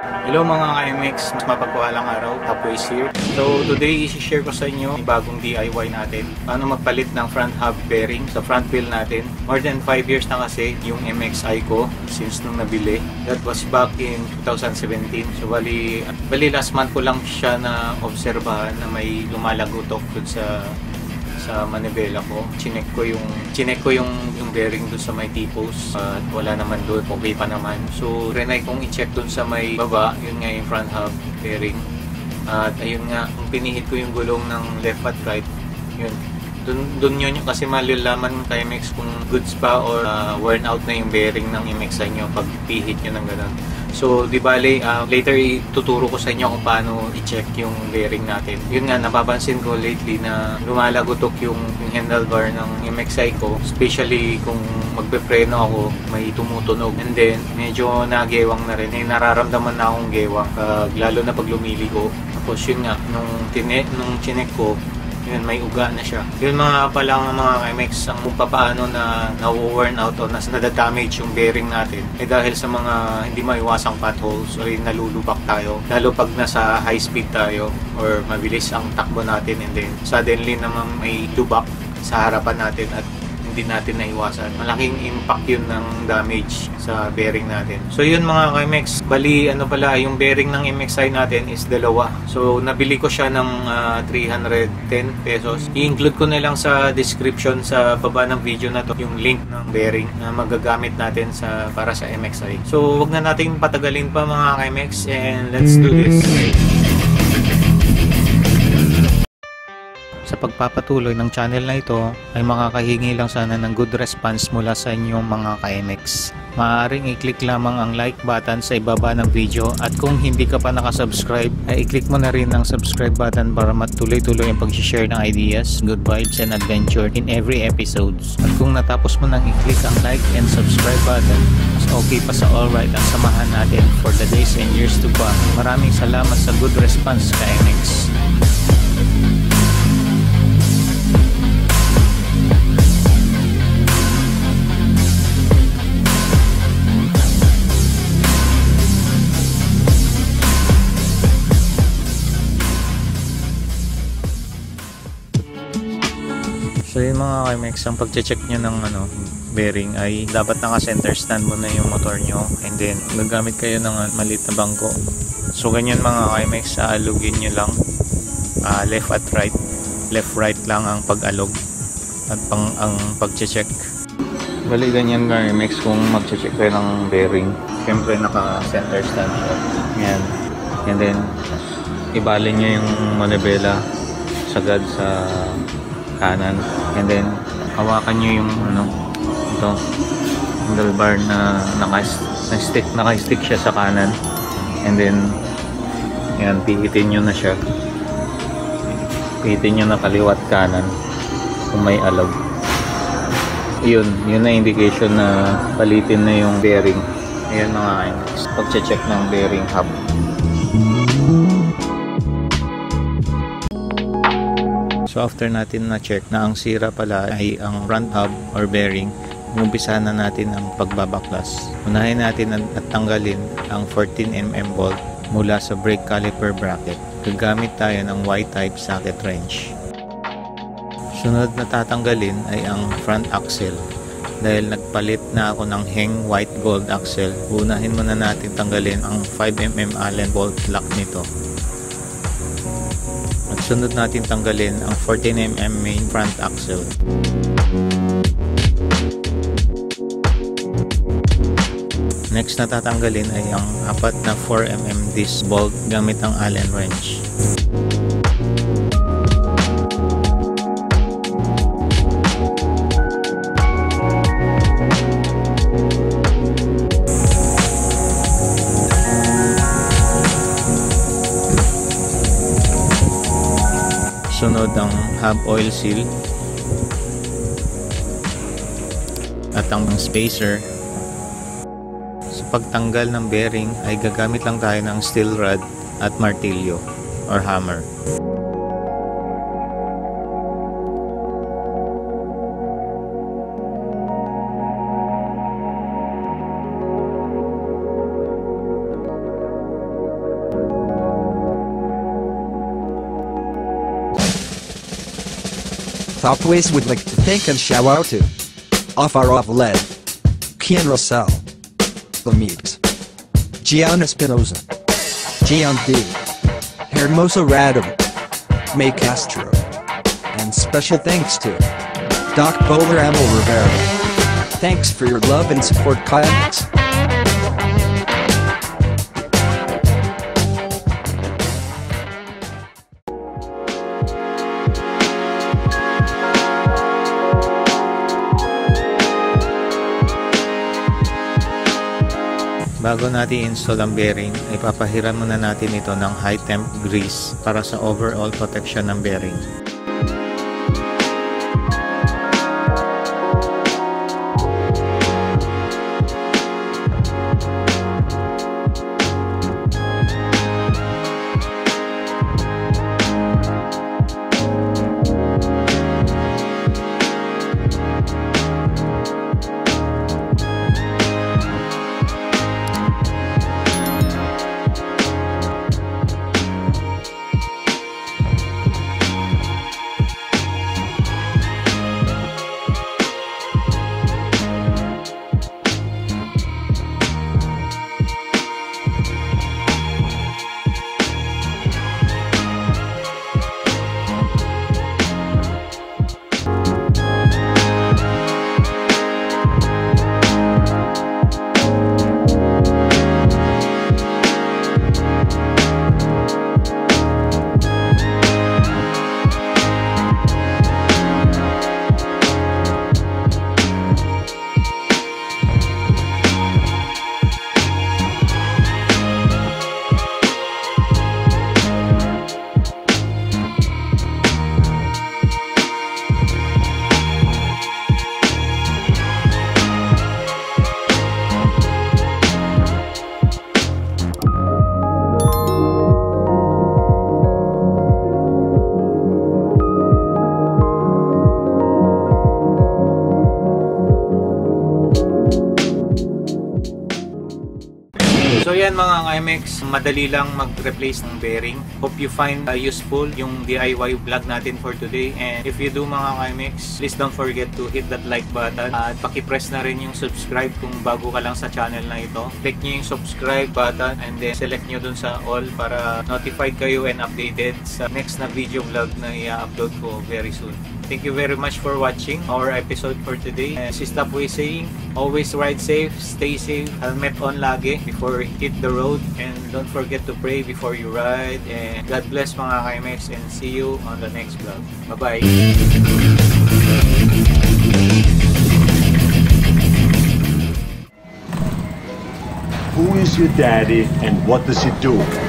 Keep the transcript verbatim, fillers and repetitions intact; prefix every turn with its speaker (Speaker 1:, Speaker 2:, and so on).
Speaker 1: Hello mga ka-M X, mas mapagpawalang araw, Tapways here. So today isi-share ko sa inyo yung bagong D I Y natin. Paano magpalit ng front hub bearing sa front wheel natin. More than five years na kasi yung M X I ko since nung nabili. That was back in two thousand seventeen. So bali, bali last month ko lang siya na obserbahan na may lumalagutok dun sa sa manibela ko. Chinek ko yung chinek ko yung yung bearing doon sa may T-post at uh, wala naman doon, okay pa naman. So renay kong i-check doon sa may baba, yun nga yung front hub bearing. At uh, ayun nga, kung pinihit ko yung gulong ng left at right, yun. Doon doon yun yung kasi malalaman kay M X kung goods pa or uh, worn out na yung bearing ng M X I nyo pag pihit nyo ng ganun. So, di bale, uh, later ituturo ko sa inyo kung paano i-check yung bearing natin. Yun nga, napapansin ko lately na lumalagotok yung, yung handlebar ng M X I ko. Especially kung magbe-preno ako, may tumutunog. And then, medyo nagewang na rin. May nararamdaman na akong gewang. Uh, lalo na pag lumiligo. Tapos yun nga, nung, tine, nung chinek ko, yun, may uga na siya. Yun mga pala ng mga M X ang kung paano na na-worn out o na nadadamage yung bearing natin eh dahil sa mga hindi maiwasang potholes o nalulubak tayo. Lalo pag nasa high speed tayo or mabilis ang takbo natin and then suddenly naman may lubak sa harapan natin at hindi natin naiwasan. Malaking impact yun ng damage sa bearing natin. So yun mga ka-M X, bali ano pala, yung bearing ng M X I natin is dalawa. So nabili ko siya ng uh, three hundred ten pesos. I-include ko na lang sa description sa baba ng video na to yung link ng bearing na magagamit natin sa para sa M X I. So wag na natin patagalin pa mga ka-M X and let's do this. Sa pagpapatuloy ng channel na ito ay makakahingi lang sana ng good response mula sa inyong mga ka-M X. Maaaring i-click lamang ang like button sa ibaba ng video at kung hindi ka pa nakasubscribe ay i-click mo na rin ang subscribe button para matuloy-tuloy ang pag-share ng ideas, good vibes and adventure in every episodes. At kung natapos mo nang i-click ang like and subscribe button, mas okay pa sa alright ang samahan natin for the days and years to come. Maraming salamat sa good response ka-M X. So yung mga ka-M X, ang pag-check nyo ng ano, bearing ay dapat naka-center stand mo na yung motor nyo and then gagamit kayo ng maliit na bangko. So ganyan mga ka-M X, aalugin nyo lang uh, left at right, left right lang ang pag-alog at pang ang pag-check. Bali ganyan ka-M X kung mag-check kayo ng bearing. Siyempre naka-center stand siya. Yan. And then ibalin nyo yung manibela sagad sa kanan and then hawakan nyo yung ano ito handlebar na naka-stick naka-stick siya sa kanan and then yan, pihitin nyo na siya pihitin nyo na kaliwat kanan kung may alog. Yun, yun na indication na palitin na yung bearing. Ayan mga kainis, pag-check ng bearing hub. So after natin na-check na ang sira pala ay ang front hub or bearing, umpisa na natin ang pagbabaklas. Unahin natin at tanggalin ang fourteen millimeter bolt mula sa brake caliper bracket. Gagamit tayo ng Y-type socket wrench. Sunod na tatanggalin ay ang front axle. Dahil nagpalit na ako ng Heng white gold axle, unahin muna natin tanggalin ang five millimeter Allen bolt lock nito. At sunod natin tanggalin ang fourteen millimeter main front axle. Next na tatanggalin ay ang apat na four millimeter disc bolt gamit ang Allen wrench. Sunod ang hub oil seal at ang spacer. Sa pagtanggal ng bearing ay gagamit lang tayo ng steel rod at martilyo or hammer.
Speaker 2: Top Ways would like to thank and shout out to Afarov Led, Kian Russell, Lamix, Gianna Spinoza, Gian D, Hermoso Radom, May Castro, and special thanks to Doc Bowler Amel Rivera. Thanks for your love and support, Kayaks.
Speaker 1: Bago natin install ang bearing, ipapahiran muna natin ito ng high temp grease para sa overall protection ng bearing. So yan mga K-Mex, madali lang mag-replace ng bearing. Hope you find uh, useful yung D I Y vlog natin for today. And if you do mga K-Mex, please don't forget to hit that like button. At paki-press na rin yung subscribe kung bago ka lang sa channel na ito. Click nyo yung subscribe button and then select nyo dun sa all para notified kayo and updated sa next na video vlog na i-upload ko very soon. Thank you very much for watching our episode for today. And this is Top Way saying, always ride safe, stay safe, helmet on lagi before you hit the road, and don't forget to pray before you ride. And God bless mga K-Mex, and see you on the next vlog. Bye-bye!
Speaker 3: Who is your daddy and what does he do?